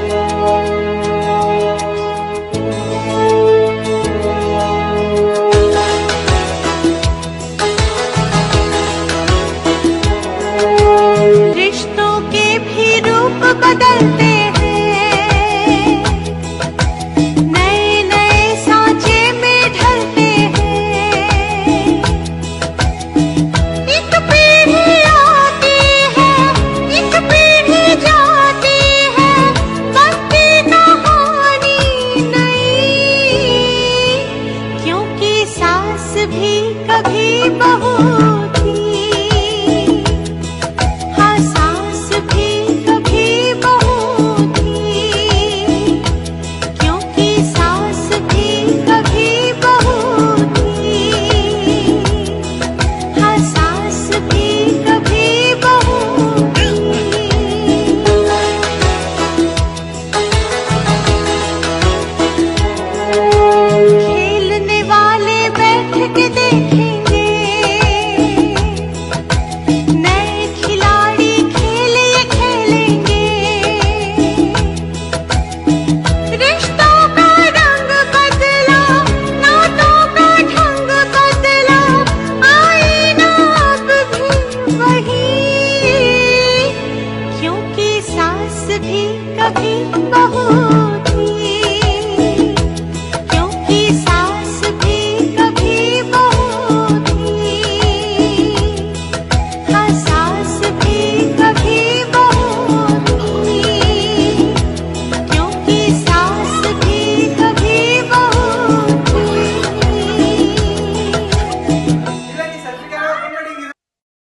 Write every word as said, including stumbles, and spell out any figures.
बदलते हैं, नए नए सांचे में ढलते हैं। एक पीढ़ी आती है, एक पीढ़ी जाती है, बनती कहानी नई। क्योंकि सास भी कभी बहू भी कभी